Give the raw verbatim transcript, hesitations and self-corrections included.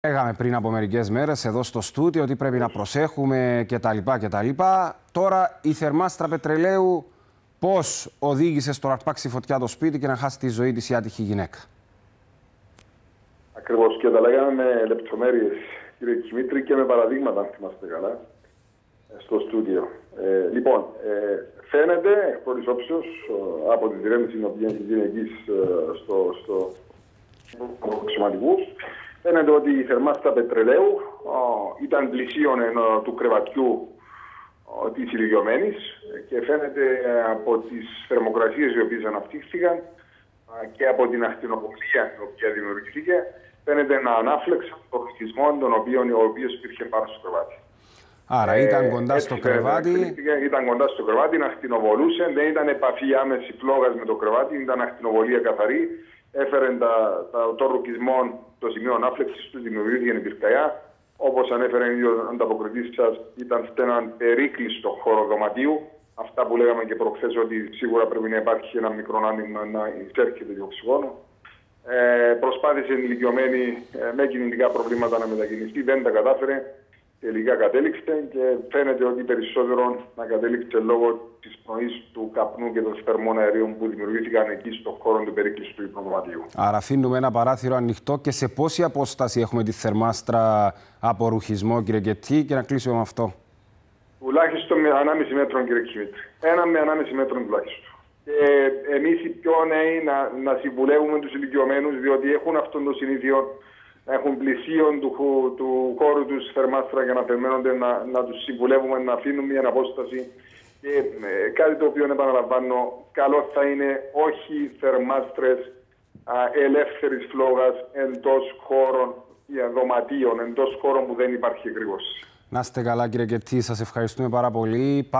Λέγαμε πριν από μερικές μέρες εδώ στο στούντιο ότι πρέπει να προσέχουμε κτλ. κτλ. Τώρα η θερμάστρα πετρελαίου πώς οδήγησε στο να αρπάξει φωτιά το σπίτι και να χάσει τη ζωή της η άτυχη γυναίκα. Ακριβώς, και τα λέγαμε με λεπτομέρειες, κύριε Κιμήτρη, και με παραδείγματα, αν θυμάστε καλά, στο στούντιο. Ε, λοιπόν, ε, φαίνεται εκ πρώτης όψεως από τη διερεύνηση την οποία γίνει εκεί στο, στο, στο αξιωματικούς, φαίνεται ότι η θερμάστρα πετρελαίου ο, ήταν πλησίον του κρεβατιού ο, της ηλικιωμένης και φαίνεται από τις θερμοκρασίες οι οποίες αναπτύχθηκαν και από την ακτινοβολία η οποία δημιουργήθηκε, φαίνεται να ανάφλεξαν τον ρουχισμό τον οποίο, ο οποίος υπήρχε πάνω στο κρεβάτι. Άρα ήταν κοντά στο κρεβάτι. Ήταν κοντά στο κρεβάτι, να ακτινοβολούσε, δεν ήταν επαφή άμεση φλόγας με το κρεβάτι, ήταν ακτινοβολία καθαρή. Έφερε τα, τα, το ρουχισμό, το σημείο ανάφλεξης του, δημιουργήθηκε η πυρκαγιά. Όπως ανέφερε ο ανταποκριτής σας, ήταν σε έναν περίκλειστο χώρο δωματίου. Αυτά που λέγαμε και προχθές, ότι σίγουρα πρέπει να υπάρχει ένα μικρό άνοιγμα να εισέρχεται το οξυγόνο. Ε, προσπάθησε η ηλικιωμένη ε, με κινητικά προβλήματα να μετακινηθεί, δεν τα κατάφερε. Τελικά κατέληξε και φαίνεται ότι περισσότερο να κατέληξε λόγω της πνοής του καπνού και των θερμών αερίων που δημιουργήθηκαν εκεί στον χώρο του περίκλειστου υπνοδωματίου. Άρα αφήνουμε ένα παράθυρο ανοιχτό. Και σε πόση απόσταση έχουμε τη θερμάστρα από ρουχισμό, κύριε Κετή, και να κλείσουμε με αυτό? Τουλάχιστον με ανάμιση μέτρων, κύριε Κιμήτρη. Ένα με ανάμιση μέτρων τουλάχιστον. Και εμείς οι πιο νέοι να, να συμβουλεύουμε τους ηλικιωμένους, διότι έχουν αυτόν το συνήθειο να έχουν πλησίον του, του χώρου τους θερμάστρα για να περιμένονται, να, να τους συμβουλεύουμε να αφήνουν μια απόσταση. Και ε, κάτι το οποίο επαναλαμβάνω, καλό θα είναι όχι θερμάστρες α, ελεύθερης φλόγας εντός χώρων, δωματίων, εντός χώρων που δεν υπάρχει εκρήγορση. Να είστε καλά, κύριε Κετή, σας ευχαριστούμε πάρα πολύ.